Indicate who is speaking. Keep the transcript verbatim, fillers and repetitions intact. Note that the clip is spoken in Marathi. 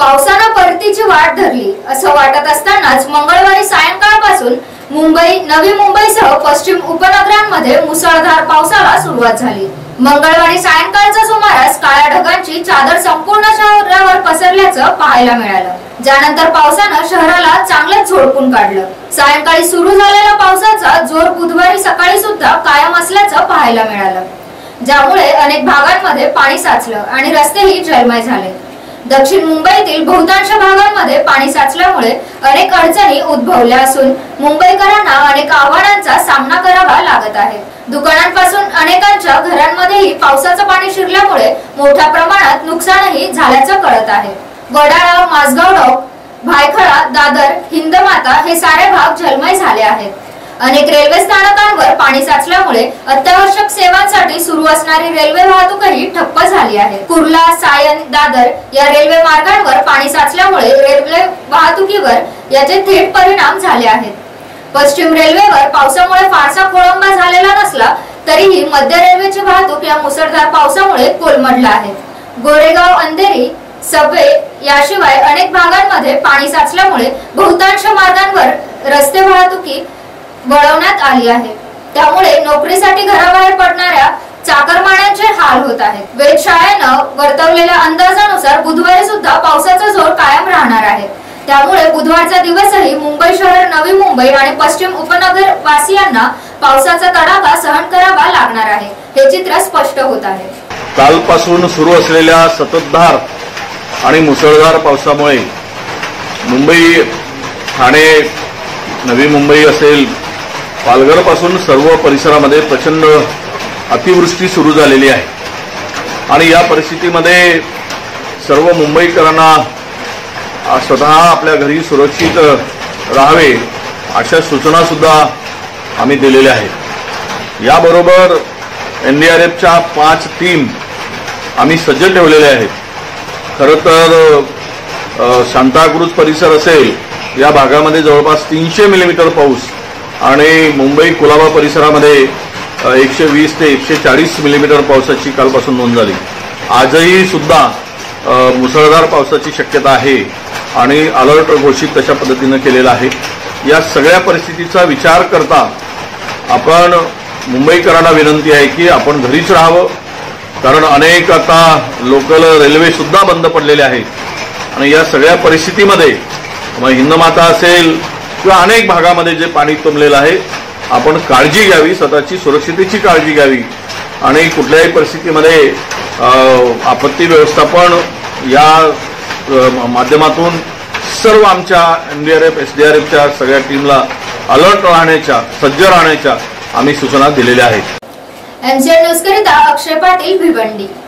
Speaker 1: पावसानं परतीची वाट धरली असं वाटत असतानाच मंगळवारी सायंकाळपासून मुंबई, नवी मुंबईसह पश्चिम उपनगरांमध्ये मुसळधार पावसाला सुरुवात झाली। मंगळवारी सायंकाळच्या सुमारास काळ्या ढगांची चादर संपूर्ण शहरावर पसरल्याचं पाहायला मिळालं, ज्यानंतर पावसानं शहराला चांगलंच झोडपून काढलं। सायंकाळी सुरू झालेल्या पावसाचा जोर बुधवारी सकाळी सुद्धा कायम असल्याचं पाहायला मिळालं, ज्यामुळे अनेक भागांमध्ये पाणी साचलं आणि रस्तेही जलमय झाले। दक्षिण मुंबईतील बहुतांश भागांमध्ये पाणी साचल्यामुळे अनेक अडचणी उद्भवल्या असून मुंबईकरांना अनेक आव्हानांचा सामना करावा लागत आहे। दुकानांपासून अनेकांच्या घरांमध्येही पावसाचं पाणी शिरल्यामुळे मोठ्या प्रमाणात नुकसानही झाल्याचं कळत आहे। वडाळा, माझगाव डॉक, भायखळा, दादर, हिंदमाता हे सारे भाग जलमय झाले आहेत। अनेक रेल्वे स्थानकांवर पाणी साचल्यामुळे अत्यावश्यक सेवांसाठी सुरू असणारी रेल्वे वाहतूकही ठप्प झाली आहे। कुर्ला, सायन, दादर या रेल्वे मार्गांवर पाणी साचल्यामुळे रेल्वे वाहतुकीवर याचे थेट परिणाम झाले आहेत। पश्चिम रेल्वेवर पावसामुळे फारसा खोळंबा झालेला नसला तरीही मध्य रेल्वेची वाहतूक या मुसळधार पावसामुळे कोलमडला आहे। गोरेगाव, अंधेरी, सबवे याशिवाय अनेक भागांमध्ये पाणी साचल्यामुळे बहुतांश मार्गांवर रस्ते वाहतुकी वळवण्यात आली आहे, त्यामुळे नोकरीसाठी घराबाहेर पडणाऱ्या चाकरमान्यांचे हाल होत आहेत। वेधशाळेनं वर्तवलेल्या अंदाजानुसार बुधवारी सुद्धा पावसाचा जोर कायम राहणार आहे, त्यामुळे बुधवारचा दिवसही मुंबई शहर, नवी मुंबई आणि पश्चिम उपनगर वासियांना पावसाचा तडाखा सहन करावा लागणार आहे, हे चित्र स्पष्ट होत आहे।
Speaker 2: कालपासून सुरू असलेल्या सततधार आणि मुसळधार पावसामुळे मुंबई, ठाणे, नवी मुंबई असेल, पालघर पासून सर्व परिसरामध्ये प्रचंड अतिवृष्टी सुरू झालेली आहे आणि या परिस्थितीमध्ये सर्व मुंबईकरांना स्वतः आपल्या घरी सुरक्षित राहावे अशा सूचना सुद्धा आम्ही दिलेल्या आहेत। याबरोबर एनडीआरएफच्या पाच टीम आम्ही सज्ज ठेवलेल्या आहेत। खरं तर सांताक्रूज परिसर असेल, या भागामध्ये जवळपास तीनशे मिलीमीटर पाऊस आणि मुंबई कुलाबा परिसरामध्ये एकशे वीस ते एकशे चाळीस मिलीमीटर पावसाची कालपासून नोंद झाली। आजही सुद्धा मुसळधार पावसाची शक्यता आहे आणि अलर्ट घोषित तशा पद्धतीनं केलेला आहे। या सगळ्या परिस्थितीचा विचार करता आपण मुंबईकरांना विनंती आहे की आपण घरीच राहावं, कारण अनेक आता लोकल रेल्वे सुद्धा बंद पडलेले आहेत आणि या सगळ्या परिस्थितीमध्ये मग हिंदमाता असेल किंवा अनेक भागामध्ये जे पाणी तुंबलेलं आहे, आपण काळजी घ्यावी, स्वतःची सुरक्षितेची काळजी घ्यावी आणि कुठल्याही परिस्थितीमध्ये आपत्ती व्यवस्थापन या माध्यमातून सर्व आमच्या एनडीआरएफ, एसडीआरएफच्या सगळ्या टीमला अलर्ट राहण्याच्या, सज्ज राहण्याच्या आम्ही सूचना दिलेल्या आहेत।
Speaker 1: एमसीएन न्यूज करिता अक्षय पाटील, भिवंडी।